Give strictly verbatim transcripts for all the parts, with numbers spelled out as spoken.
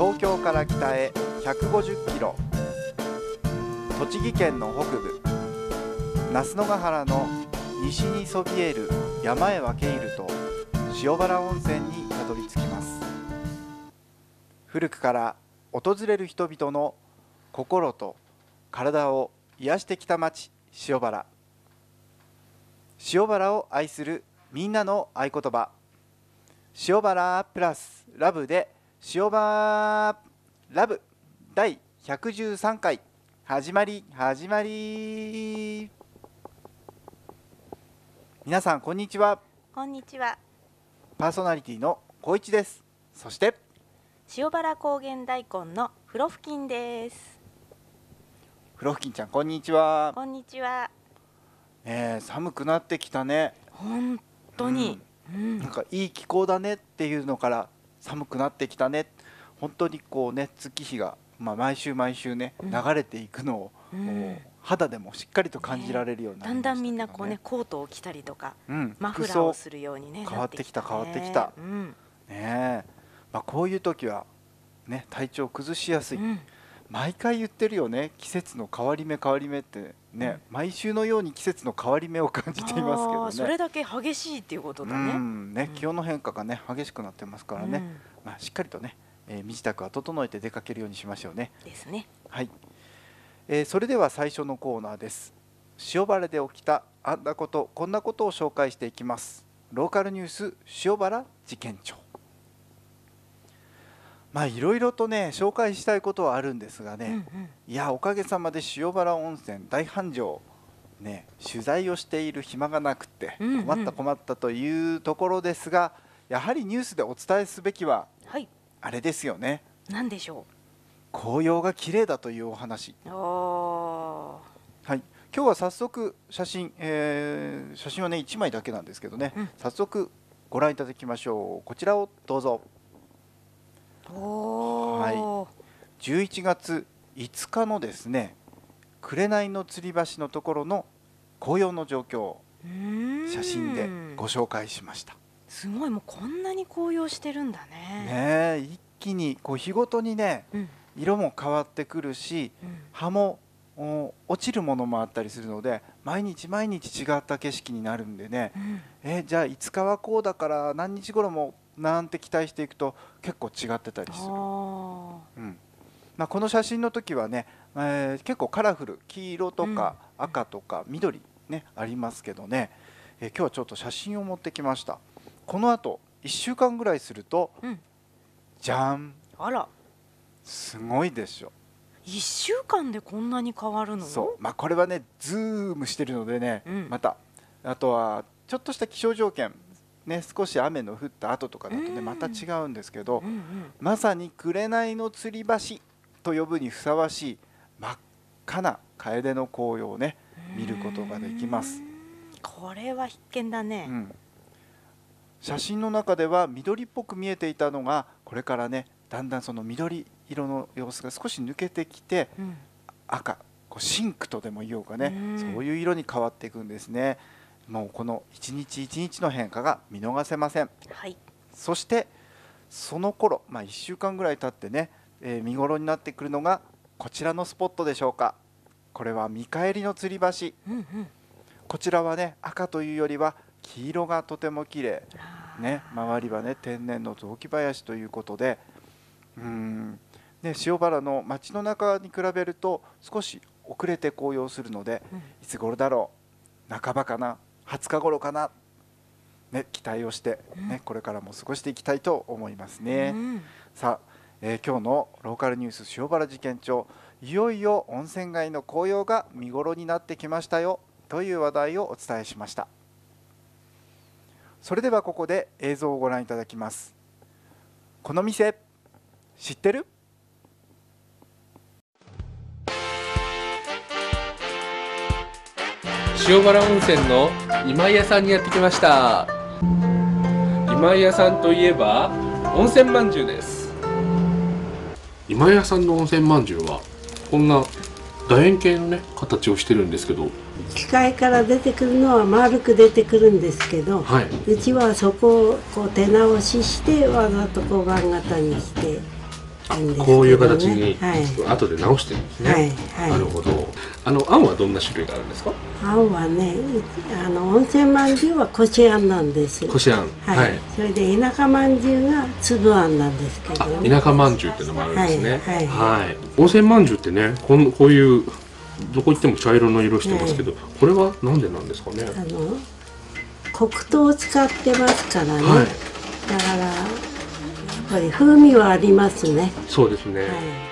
東京から北へひゃくごじゅっキロ、栃木県の北部那須野ヶ原の西にそびえる山へ分け入ると塩原温泉にたどり着きます。古くから訪れる人々の心と体を癒してきた町塩原。塩原を愛するみんなの合言葉、塩原プラスラブで塩原ラブだいひゃくじゅうさんかい始まり始まり。皆さんこんにちは。 こんにちは。 パーソナリティの光一です。そして塩原高原大根のふろふきんです。 ふろふきんちゃんこんにちは。 こんにちは。 えー、寒くなってきたね。 本当に、 うん、なんかいい気候だねっていうのから寒くなってきたね。本当にこうね、月日が、まあ、毎週毎週ね、うん、流れていくのを、うん、肌でもしっかりと感じられるようになりましたけどね。 だんだんみんなこうねコートを着たりとか、うん、マフラーをするようにね変わってきた変わってきた、うん、ねえ、まあ、こういう時はね体調崩しやすい、うん、毎回言ってるよね。季節の変わり目変わり目ってね、うん、毎週のように季節の変わり目を感じていますけどね。 それだけ激しいっていうことだね。 うんね、気温の変化がね激しくなってますからね、うん、まあ、しっかりとね、えー、身支度は整えて出かけるようにしましょうね。 ですね。 はい、えー、それでは最初のコーナーです。塩原で起きたあんなことこんなことを紹介していきます。ローカルニュース塩原事件帳。まあいろいろとね紹介したいことはあるんですがね、うんうん、いやおかげさまで塩原温泉大繁盛ね、取材をしている暇がなくて困った困ったというところですが、やはりニュースでお伝えすべきは、はい、あれですよね。 何でしょう。 紅葉が綺麗だというお話。 あ、 はい、今日は早速写真、えー、写真はねいちまいだけなんですけどね、うん、早速ご覧いただきましょう。こちらをどうぞ。はい、じゅういちがついつかのですね紅の吊り橋のところの紅葉の状況を写真でご紹介しました。 すごい、もうこんなに紅葉してるんだね。 ねえ、一気にこう日ごとにね、うん、色も変わってくるし、うん、葉も落ちるものもあったりするので毎日毎日違った景色になるんでね、うん、えじゃあいつかはこうだから何日頃もなんて期待していくと結構違ってたりする。うんまあ、この写真の時はね、えー、結構カラフル、黄色とか赤とか緑、ね、ありますけどね、えー、今日はちょっと写真を持ってきました。このあといっしゅうかんぐらいすると、うん、じゃん、 あらすごいでしょ。 いっしゅうかんでこんなに変わるの？ そう、まあ、これはねズームしてるのでね、うん、またあとはちょっとした気象条件ね、少し雨の降った後とかだとねまた違うんですけど、うんうん、まさに紅の吊り橋と呼ぶにふさわしい真っ赤な楓の紅葉をね見ることができます。 これは必見だね、うん、 写真の中では緑っぽく見えていたのがこれからねだんだんその緑色の様子が少し抜けてきて、うん、赤、こうシンクとでも言おうかね、そういう色に変わっていくんですね。もうこの一日一日の変化が見逃せません、はい、そしてその頃、まあ、いっしゅうかんぐらい経ってね、えー、見頃になってくるのがこちらのスポットでしょうか。これは見返りの吊り橋、うんうん、こちらはね赤というよりは黄色がとても綺麗ね、周りはね天然の雑木林ということで、うーん、ね、塩原の街の中に比べると少し遅れて紅葉するので、うん、いつ頃だろう、半ばかな、はつか頃かな、ね、期待をして、ね、うん、これからも過ごしていきたいと思いますね、うん、さあ、えー、今日のローカルニュース塩原事件帳、いよいよ温泉街の紅葉が見頃になってきましたよという話題をお伝えしました。それではここで映像をご覧いただきます。この店知ってる？ 塩原温泉の今井屋さんにやってきました。今井屋さんといえば温泉まんじゅうです。 今井屋さんの温泉まんじゅうはこんな楕円形のね形をしてるんですけど、 機械から出てくるのは丸く出てくるんですけど、はい、うちはそこをこう手直ししてわざと小判型にしていいんですけどね。 こういう形にはい、 後で直してるんですね。 はいはい、 なるほど。あのあんはどんな種類があるんですか？ あんはね、あの温泉まんじゅうはこしあんなんです。 こしあん。 はい。 はい。 それで田舎まんじゅうが粒あんなんですけどね。 あ、田舎まんじゅうっていうのもあるんですね。 はいはい。温泉まんじゅうってね、こんこういうどこ行っても茶色の色してますけど、これはなんでなんですかね。 あの黒糖を使ってますからね。 はい。 だからやっぱり風味はありますね。 そうですね。 はい。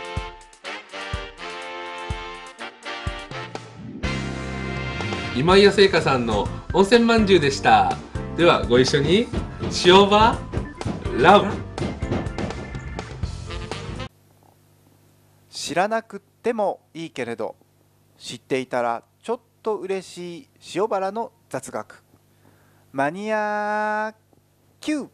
今井製菓さんの温泉まんじゅうでした。ではご一緒に塩バラブ。 知らなくってもいいけれど知っていたらちょっと嬉しい塩原の雑学マニア Q。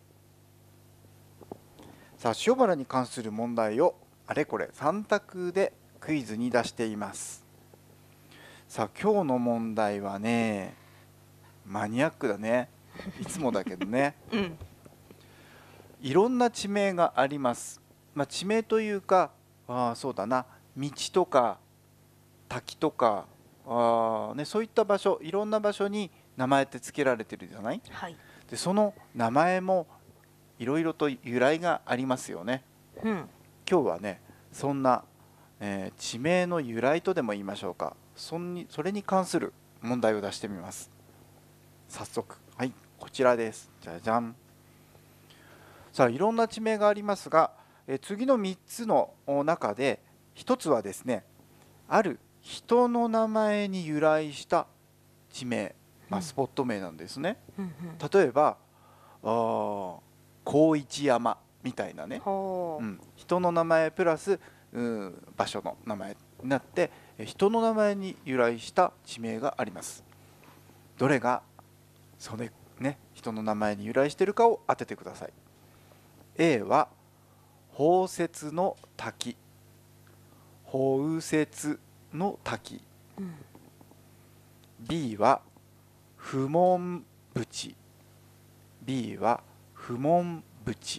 さあ塩原に関する問題をあれこれさん択でクイズに出しています。さあ今日の問題はねマニアックだね。いつもだけどね、 うん、 いろんな地名があります。まあ、地名というかあそうだな道とか滝とかあ、ね、そういった場所いろんな場所に名前って付けられてるじゃない。 はい、 でその名前もいろいろと由来がありますよね。 うん、 今日はねそんな、えー地名の由来とでも言いましょうか、そんにそれに関する問題を出してみます。早速はいこちらです。じゃじゃん。さあいろんな地名がありますが、えー次のみっつの中でひとつはですねある人の名前に由来した地名、まあ、スポット名なんですね。 うんうん、 例えばあー高一山みたいなね、 ほう、 うん、人の名前プラスうん場所の名前になってえ人の名前に由来した地名があります。どれがそれ、ね、人の名前に由来しているかを当ててください。 A は宝雪の滝、宝雪の滝、 うん、 B は不問淵、 B は不問淵、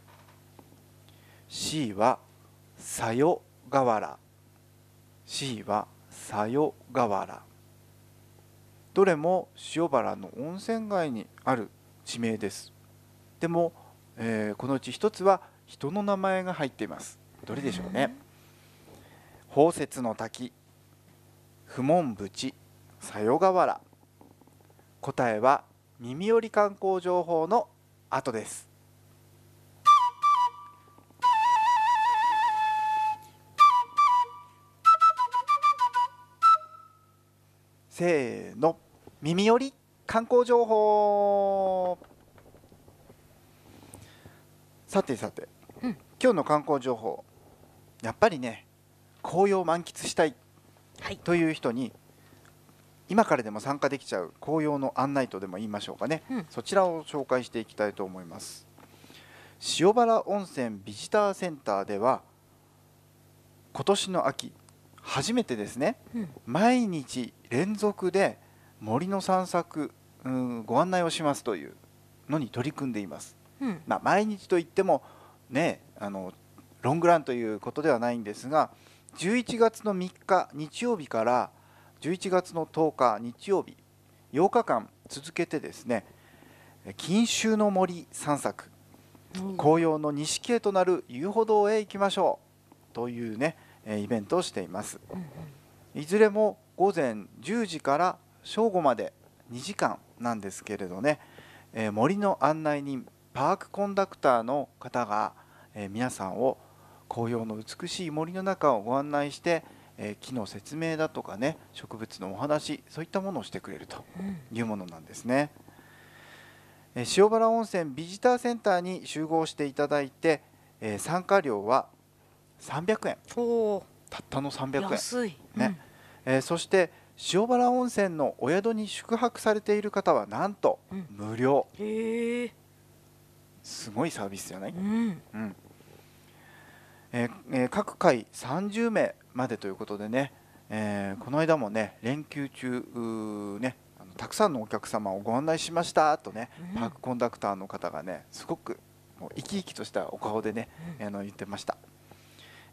C は佐代河原、 C は佐代河原。どれも塩原の温泉街にある地名です。でも、えーこのうち一つは人の名前が入っています。どれでしょうね。宝雪の滝、不問淵、佐代河原。答えは耳寄り観光情報の後です。せーの、耳寄り観光情報。さてさて、 うん、 今日の観光情報、やっぱりね紅葉を満喫したいはいという人に今からでも参加できちゃう紅葉の案内とでも言いましょうかね、 うん、 そちらを紹介していきたいと思います。塩原温泉ビジターセンターでは今年の秋初めてですね、 うん、 毎日連続で森の散策、うん、ご案内をしますというのに取り組んでいます。 うん、 まあ、毎日といってもねあのロングランということではないんですが、じゅういちがつのみっか日曜日からじゅういちがつのとおか日曜日ようかかん続けてですね錦秋の森散策、紅葉の錦絵となる遊歩道へ行きましょうというねイベントをしています。いずれもごぜんじゅうじから正午までにじかんなんですけれどね、えー森の案内人パークコンダクターの方が、えー皆さんを紅葉の美しい森の中をご案内して、えー木の説明だとかね植物のお話そういったものをしてくれるというものなんですね。えー塩原温泉ビジターセンターに集合していただいて、えー参加料はさんびゃくえん、 おー、 たったのさんびゃくえん安い、 ね、えーそして塩原温泉のお宿に宿泊されている方はなんとうん無料、 うん、へえ、 すごいサービスじゃない、 うん、 うんえーえー各回さんじゅうめいまでということでね、えーこの間もね連休中うーねあのたくさんのお客様をご案内しましたとね、 うんパークコンダクターの方がねすごくもう生き生きとしたお顔でね、あの言ってました。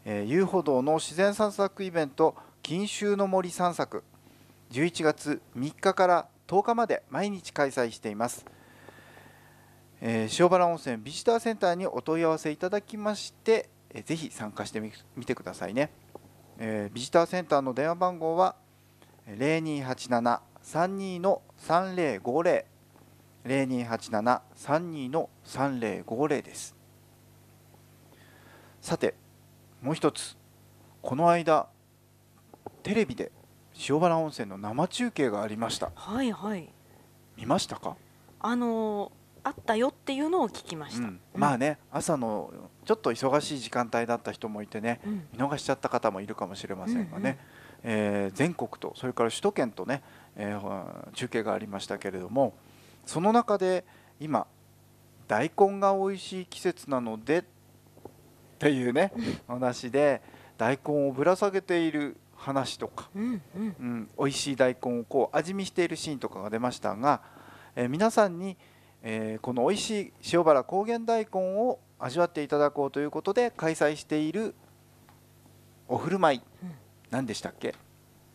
えー、遊歩道の自然散策イベント錦秋の森散策、じゅういちがつみっかからとおかまで毎日開催しています。えー、塩原温泉ビジターセンターにお問い合わせいただきまして、えー、ぜひ参加してみてくださいね。えー、ビジターセンターの電話番号は ゼロにーはちなな さんにー さんぜろごぜろ ゼロにーはちなな さんにー さんぜろごぜろ です。さてもう一つ、この間テレビで塩原温泉の生中継がありました。 はいはい。 見ましたか？ あのー、あったよっていうのを聞きました。うん、 まあね、朝のちょっと忙しい時間帯だった人もいてね、うん、見逃しちゃった方もいるかもしれませんがね、うんうん、えー、全国とそれから首都圏とね、えー、中継がありましたけれども、その中で今大根が美味しい季節なのでっていうね話で大根をぶら下げている話とか、うんうんうん、美味しい大根をこう味見しているシーンとかが出ましたが、えー、皆さんに、えー、この美味しい塩原高原大根を味わっていただこうということで開催しているお振る舞い、うん、何でしたっけ？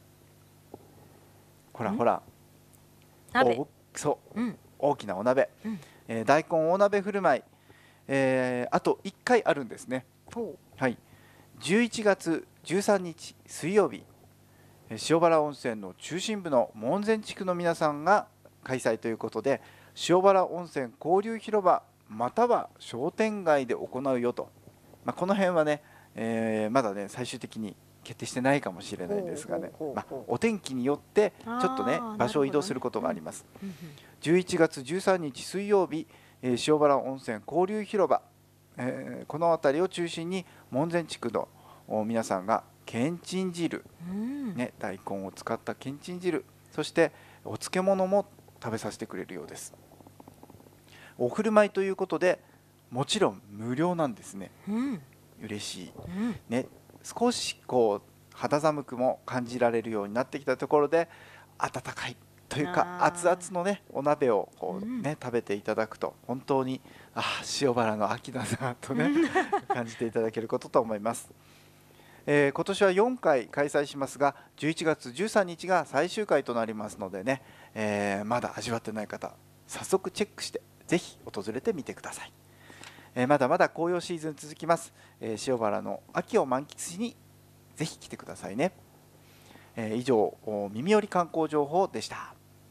ほらほら、 鍋、 そう、 うん、 大きなお鍋、うん、えー、大根大鍋振る舞い、えー、あといっかいあるんですね。はい、じゅういちがつじゅうさんにち水曜日、塩原温泉の中心部の門前地区の皆さんが開催ということで、塩原温泉交流広場または商店街で行うよと、まあ、この辺はね、えー、まだね最終的に決定してないかもしれないんですがね、まあ、お天気によってちょっとね場所を移動することがあります。じゅういちがつじゅうさんにち水曜日、えー、塩原温泉交流広場、えー、この辺りを中心に門前地区の皆さんがけんちん汁、ね、大根を使ったけんちん汁、そしてお漬物も食べさせてくれるようです。お振る舞いということでもちろん無料なんですね、うん、嬉しい、うん、ね、少しこう肌寒くも感じられるようになってきたところで、温かいというか熱々のねお鍋をこう、ね、うん、食べていただくと本当にあ塩原の秋だなとね感じていただけることと思います。えー、今年はよんかい開催しますがじゅういちがつじゅうさんにちが最終回となりますのでね、えー、まだ味わってない方早速チェックしてぜひ訪れてみてください。えー、まだまだ紅葉シーズン続きます。えー、塩原の秋を満喫しにぜひ来てくださいね。えー、以上耳寄り観光情報でした。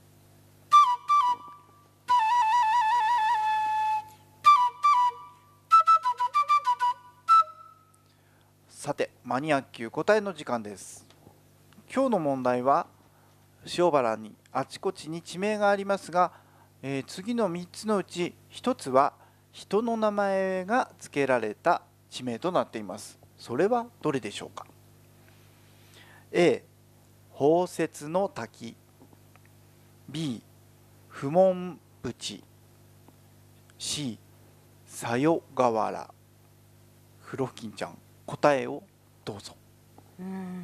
さてマニアッキュ答えの時間です。今日の問題は塩原にあちこちに地名がありますが、えー、次のみっつのうちひとつは人の名前が付けられた地名となっています。それはどれでしょうか？ A 宝雪の滝、 B 不問淵、 C さよがわら。ふろふきんちゃん答えをどうぞ。 うーん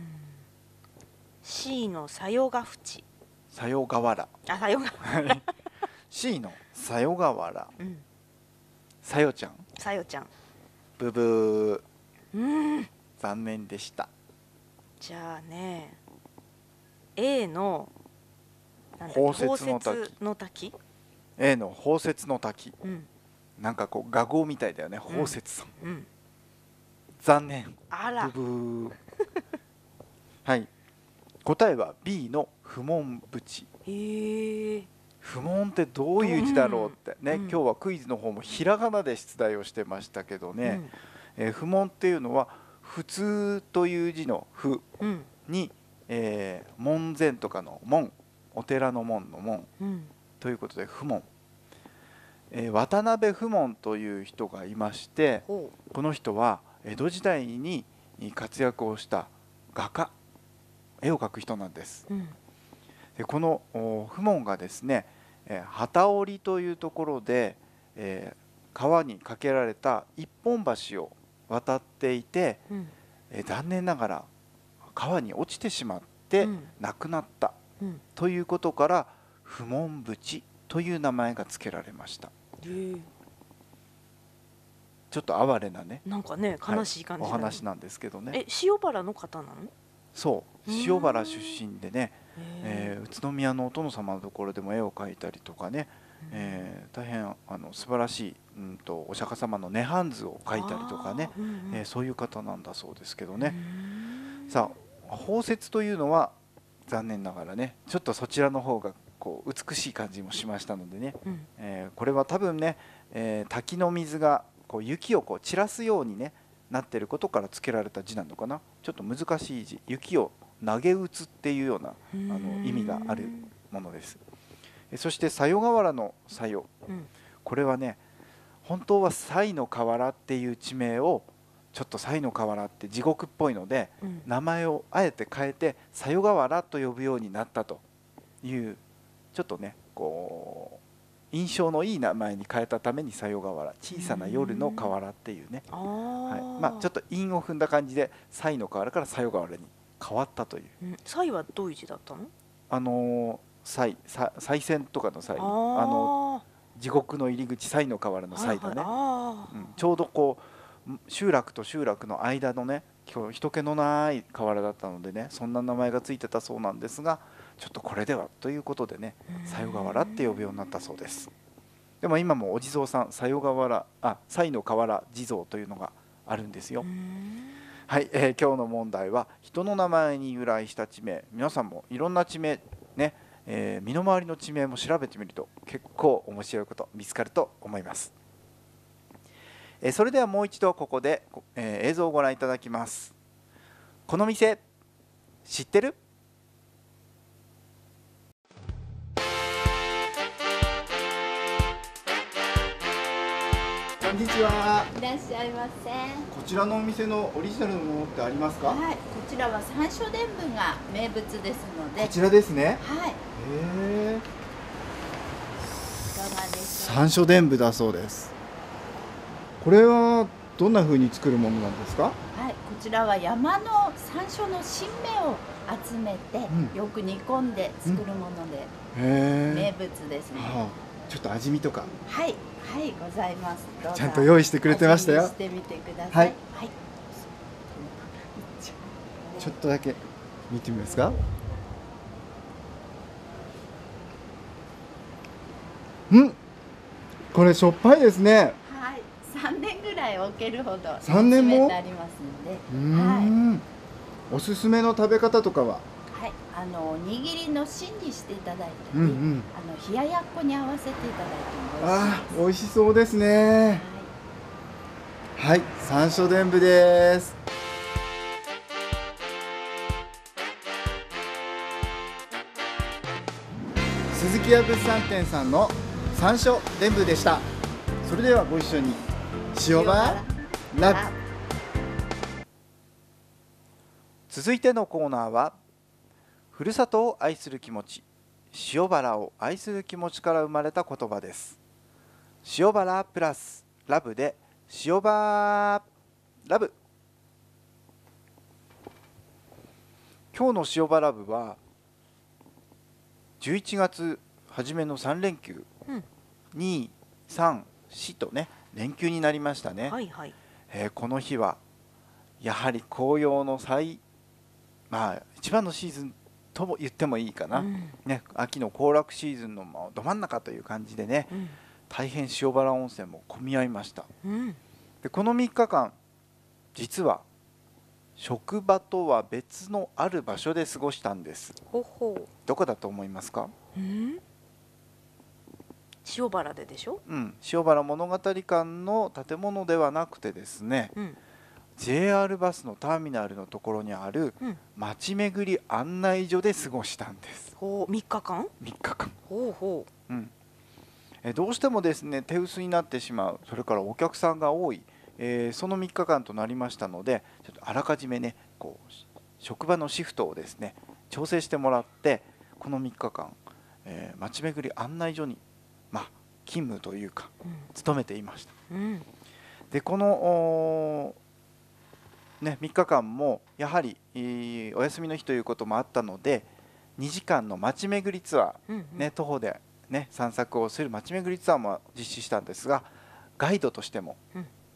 C のさよがふち。 さよがわら。 あ、さよが C のさよがわら、うん、さよちゃん。 さよちゃん。 ブブー、 うん、 残念でした。 じゃあね A の宝雪の滝。 の滝 A の宝雪の滝、 うん、 なんかこう画号みたいだよね、宝雪さん、 うんうん、 残念。 あらブブーはい、答えは B の不問淵。 へえ。 不問ってどういう字だろうってね、 うん、 今日はクイズの方もひらがなで出題をしてましたけどね、うん、えー、不問っていうのは普通という字の不に、うん、えー、門前とかの門、お寺の門の門、うん、ということで不問、えー、渡辺不問という人がいまして、この人は江戸時代に活躍をした画家、絵を描く人なんです、うん、でこの不問がですね、機織というところで、えー、川に架けられた一本橋を渡っていて、うん、えー、残念ながら川に落ちてしまって亡くなった、うん、ということから不問淵という名前が付けられました。 ちょっと哀れなね、 なんかね悲しい感じ、 はい、お話なんですけどね。 え、塩原の方なの？ そう塩原出身でね、えー、宇都宮のお殿様のところでも絵を描いたりとかね、えー、大変あの素晴らしい、うんと、お釈迦様の涅槃図を描いたりとかね、うんうん、えー、そういう方なんだそうですけどね。さあ宝雪というのは残念ながらねちょっとそちらの方がこう美しい感じもしましたのでね、うん、えー、これは多分ね、えー、滝の水がこう雪をこう散らすようにねなっていることから付けられた字なのかな。ちょっと難しい字、雪を投げ打つっていうようなあの意味があるものです。そして佐用河原の佐用、うん、これはね本当は西の河原っていう地名をちょっと西の河原って地獄っぽいので、うん、名前をあえて変えて佐用河原と呼ぶようになったというちょっとねこう印象のいい名前に変えたために佐用河原、小さな夜の河原っていうね、はい、まあ、ちょっと韻を踏んだ感じで西の河原から佐用河原に変わったという。 うん、西はどういう字だったの？ あの西西線とかの西、あの地獄の入り口西の河原の西だね、はい、うん、ちょうどこう集落と集落の間のね人気のない河原だったのでね、そんな名前がついてたそうなんですが、ちょっとこれではということでね佐用河原って呼ぶようになったそうです。でも今もお地蔵さん佐用河原あ西の河原地蔵というのがあるんですよ。はい、えー、今日の問題は人の名前に由来した地名、皆さんもいろんな地名ね、えー、身の回りの地名も調べてみると結構面白いこと見つかると思います。えー、それではもう一度ここで、えー、映像をご覧いただきます。この店知ってる？こんにちは。 いらっしゃいませ。 こちらのお店のオリジナルのものってありますか？ はい、こちらは山椒伝舞が名物ですので。 こちらですね。 はい。へえ。 いかがでしょう。 山椒伝舞だそうです。これはどんな風に作るものなんですか？ はい、こちらは山の山椒の新芽を集めて、うん、よく煮込んで作るもので、うん、名物ですね。はあ、ちょっと味見とか。 はい。はい、ございます。 ちゃんと用意してくれてましたよ。 してみてください。 はい。 はい、 ちょっとだけ見てみますか。うん。これしょっぱいですね。 はい。三年ぐらい置けるほど三年もありますので。 うん。はい。おすすめの食べ方とかは。 はい、あの握りの芯にしていただいたり、 うんうん、 あの冷ややっこに合わせていただいても美味しいです。 あ、美味しそうですね。はい、はい、山椒伝舞です。鈴木屋物産展さんの山椒伝舞でした。それではご一緒に塩原ラブ。続いてのコーナーはふるさとを愛する気持ち、塩原を愛する気持ちから生まれた言葉です。塩原プラスラブで塩バーラブ。今日の塩バラブはじゅういちがつ初めのさん連休、うん、に、さん、しとね連休になりましたね。 はいはい、 えー、この日はやはり紅葉の最まあ一番のシーズンとも言ってもいいかな、うん、ね、秋の行楽シーズンのど真ん中という感じでね、うん、大変塩原温泉も混み合いました、うん、でこのみっかかん実は職場とは別のある場所で過ごしたんです。 ほほう。 どこだと思いますか？ うん、塩原ででしょ？ うん、塩原物語館の建物ではなくてですね、うん、ジェイアール バスのターミナルのところにある街巡り案内所で過ごしたんです。 ほう、みっかかん？ みっかかん。 ほうほう。うん。えどうしてもですね手薄になってしまう、それからお客さんが多い、えー、そのみっかかんとなりましたので、ちょっとあらかじめねこう職場のシフトをですね調整してもらって、このみっかかん、えー、街巡り案内所にまあ勤務というか、うん、勤めていました。うん、でこのね、みっかかんもやはり、えー、お休みの日ということもあったのでにじかんの街巡りツアー、うんうんね、徒歩で、ね、散策をする街巡りツアーも実施したんですが、ガイドとしても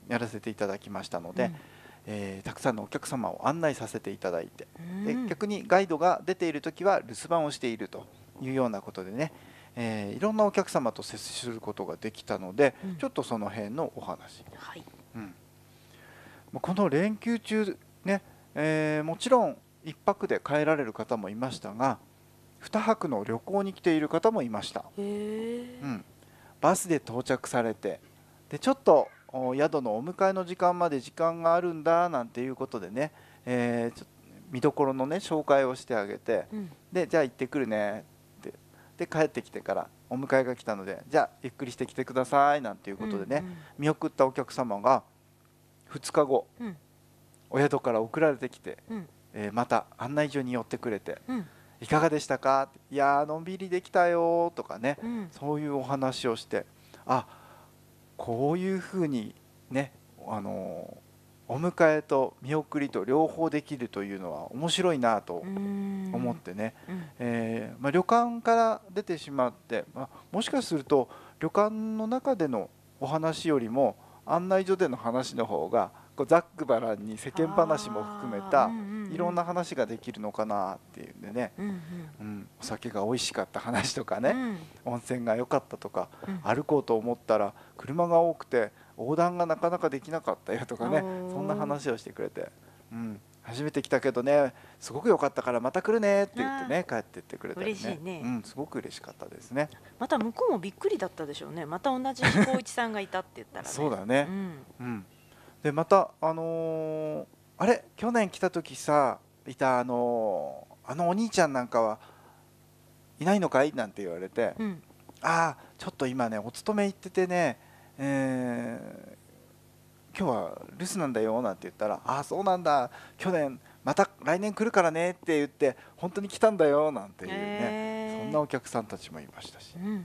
やらせていただきましたので、うん、えー、たくさんのお客様を案内させていただいて、うん、で逆にガイドが出ている時は留守番をしているというようなことでね、えー、いろんなお客様と接することができたので、うん、ちょっとその辺のお話、はい、うん、この連休中ね、えー、もちろんいっぱくで帰られる方もいましたが、にはくの旅行に来ている方もいました。へー、うん、バスで到着されて、でちょっと宿のお迎えの時間まで時間があるんだなんていうことでね、えー、ちょ見どころのね紹介をしてあげて、うん、でじゃあ行ってくるねってで帰ってきてからお迎えが来たので、じゃあゆっくりしてきてくださいなんていうことでね、うんうん、見送ったお客様がふつかご、うん、お宿から送られてきて、うん、えー、また案内所に寄ってくれて、うん、いかがでしたか、いやーのんびりできたよとかね、うん、そういうお話をして、あ、こういうふうにね、あのー、お迎えと見送りと両方できるというのは面白いなと思ってね、うん、えーまあ、旅館から出てしまって、まあ、もしかすると旅館の中でのお話よりも案内所での話の方がこうざっくばらんに世間話も含めたいろんな話ができるのかなっていうんでね、うんうんうん、お酒が美味しかった話とかね、うん、温泉が良かったとか、うん、歩こうと思ったら車が多くて横断がなかなかできなかったよとかね、そんな話をしてくれて、うん、初めて来たけどねすごく良かったからまた来るねって言ってね帰ってってくれたりね、嬉しいね、うん、すごく嬉しかったですね。 また向こうもびっくりだったでしょうね、また同じ光一さんがいたって言ったらねそうだね、うんうん、でまたあのー、あれ去年来た時さいたあのー、あのお兄ちゃんなんかはいないのかいなんて言われて、うん、ああちょっと今ねお勤め行っててね、えー、今日は留守なんだよなんて言ったら、ああそうなんだ去年また来年来るからねって言って本当に来たんだよなんていうね、そんなお客さんたちもいましたし、うんうんうん、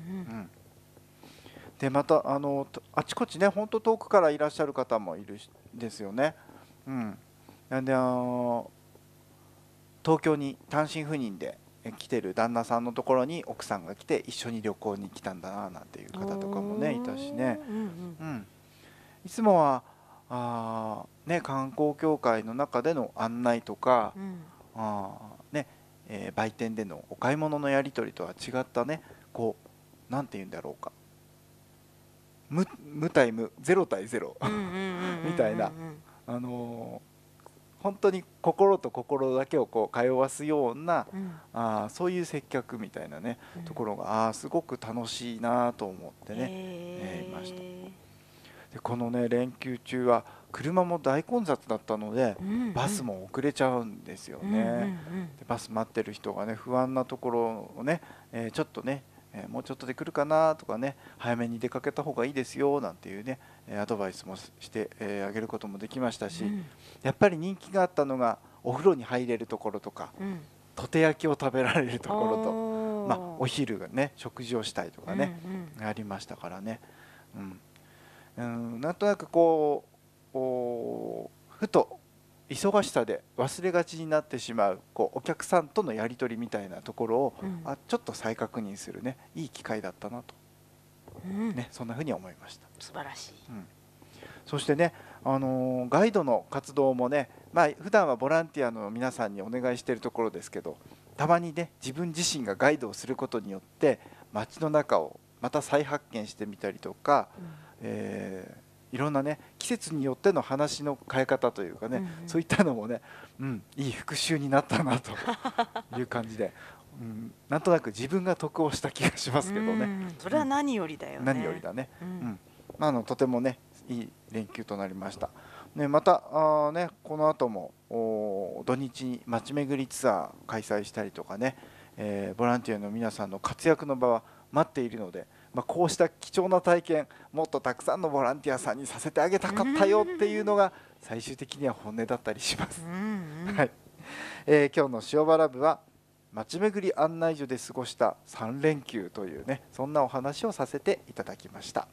でまたあのあちこちね本当遠くからいらっしゃる方もいるんですよね、うん、なんであの東京に単身赴任で来てる旦那さんのところに奥さんが来て一緒に旅行に来たんだななんていう方とかもねいたしね、うんうんうん、いつもはあ、ね、観光協会の中での案内とか、うん、あねえー、売店でのお買い物のやり取りとは違ったね、こうなんて言うんだろうか、無, 無対無ゼロ対ゼロみたいな、あのー本当に心と心だけをこう通わすような、うん、あそういう接客みたいなね、うん、ところがあすごく楽しいなと思ってね、えー、いました。でこのね連休中は車も大混雑だったので、うんうん、バスも遅れちゃうんですよね、うんうんうん、でバス待ってる人がね不安なところをね、えー、ちょっとねえー、もうちょっとで来るかなとかね、早めに出かけた方がいいですよなんていうねアドバイスもして、えー、あげることもできましたし、うん、やっぱり人気があったのがお風呂に入れるところとか、うん、とて焼きを食べられるところと、お、まあ、お昼がね食事をしたいとかね、うんうん、ありましたからね、うん、うん、なんとなくこうふと忙しさで忘れがちになってしまう、こうお客さんとのやり取りみたいなところを、うん、あちょっと再確認するねいい機会だったなと、うんね、そんなふうに思いました。 素晴らしい、うん、 そしてね、あのー、ガイドの活動もね、まあ普段はボランティアの皆さんにお願いしているところですけど、たまにね自分自身がガイドをすることによって街の中をまた再発見してみたりとか、うん、えーいろんなね季節によっての話の変え方というかね、うんうん、そういったのもね、うん、いい復習になったなという感じで、うん、なんとなく自分が得をした気がしますけどね、うん、 それは何よりだよね、 何よりだね、うんうんまあ、あのとてもねいい連休となりました、ね、またあ、ね、この後も土日に街巡りツアー開催したりとかね、えー、ボランティアの皆さんの活躍の場は待っているので、まあ、こうした貴重な体験もっとたくさんのボランティアさんにさせてあげたかったよっていうのが最終的には本音だったりします、はいえー、今日の塩原部は街巡り案内所で過ごしたさん連休というねそんなお話をさせていただきました。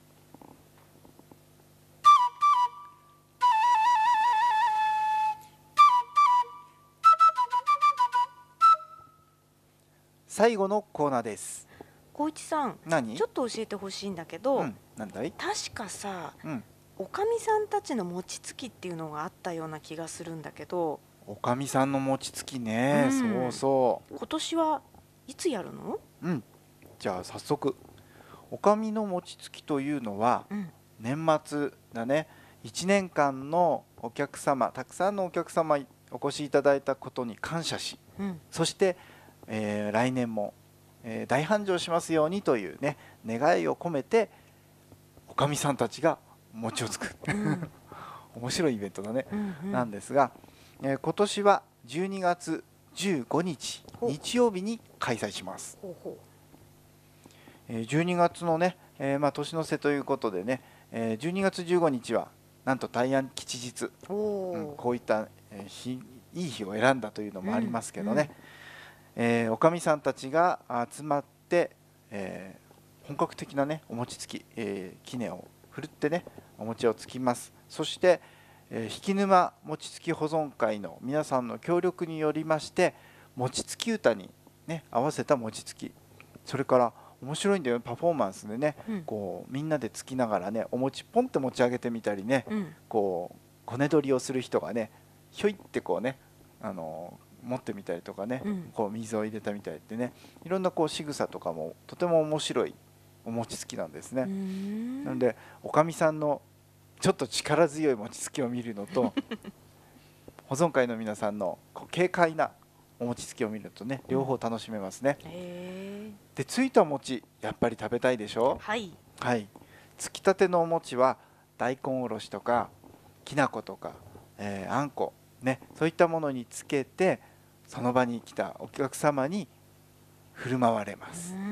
最後のコーナーです。 光一さん、 何？ ちょっと教えてほしいんだけど、 うん、なんだい？ 確かさ、うん、 おかみさんたちの餅つきっていうのがあったような気がするんだけど。 おかみさんの餅つきね、うん、そうそう。 今年はいつやるの？ うん、じゃあ早速、おかみの餅つきというのは、うん、年末だね。いちねんかんのお客様、たくさんのお客様お越しいただいたことに感謝し、うん、そして、えー、来年も、えー、大繁盛しますようにというね願いを込めておかみさんたちが餅をつく、うん、面白いイベントだね、うんうん、なんですが、えー、今年はじゅうにがつじゅうごにち日曜日に開催します。ほうほう、えー、じゅうにがつのね、えーまあ、年の瀬ということでね、えー、じゅうにがつじゅうごにちはなんと大安吉日、うん、こういった、えー、日いい日を選んだというのもありますけどね、うんうん、えー、おかみさんたちが集まって、えー、本格的なねお餅つき、えー、杵を振るってねお餅をつきます。そして、えー、引沼餅つき保存会の皆さんの協力によりまして餅つき歌に、ね、合わせた餅つき、それから面白いんだよ、パフォーマンスでね、うん、こうみんなでつきながらねお餅ポンって持ち上げてみたりね、うん、こうこね取りをする人がねひょいってこうね、あのー、持ってみたりとかね、うん、こう水を入れたみたりってね、いろんなこう仕草とかもとても面白いお餅つきなんですね。なのでおかみさんのちょっと力強い餅つきを見るのと保存会の皆さんのこう軽快なお餅つきを見るとね両方楽しめますね。へー。でついた餅やっぱり食べたいでしょ。はい、はい、つきたてのお餅は大根おろしとかきな粉とか、えー、あんこね、そういったものにつけてその場に来たお客様に振る舞われます。 うん、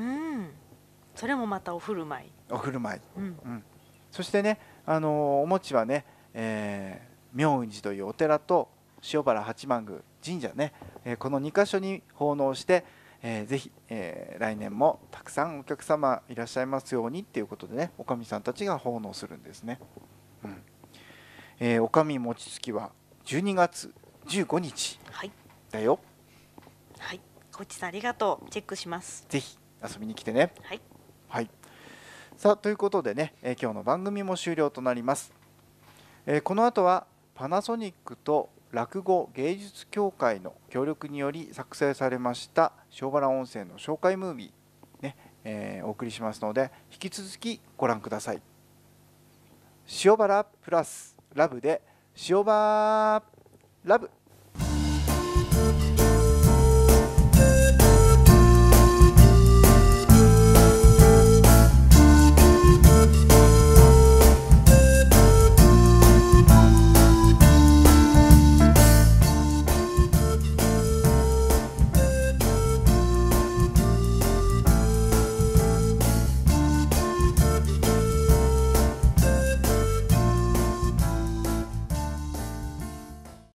それもまたお振る舞いお振る舞い、うんうん、そしてね、あのー、お餅はね、えー、妙雲寺というお寺と塩原八幡宮神社ね、えー、このにかしょに奉納して、えー、ぜひ、えー、来年もたくさんお客様いらっしゃいますようにっていうことでねおかみさんたちが奉納するんですね。うん、えー、おかみ餅つきはじゅうにがつじゅうごにちだよ。 はい、小内さんありがとう。チェックします。 ぜひ遊びに来てね。はい、はい、さあということでね、えー、今日の番組も終了となります。えー、この後はパナソニックと落語芸術協会の協力により作成されました塩原温泉の紹介ムービー、ねえー、お送りしますので引き続きご覧ください。塩原プラスラブで塩バーラブ。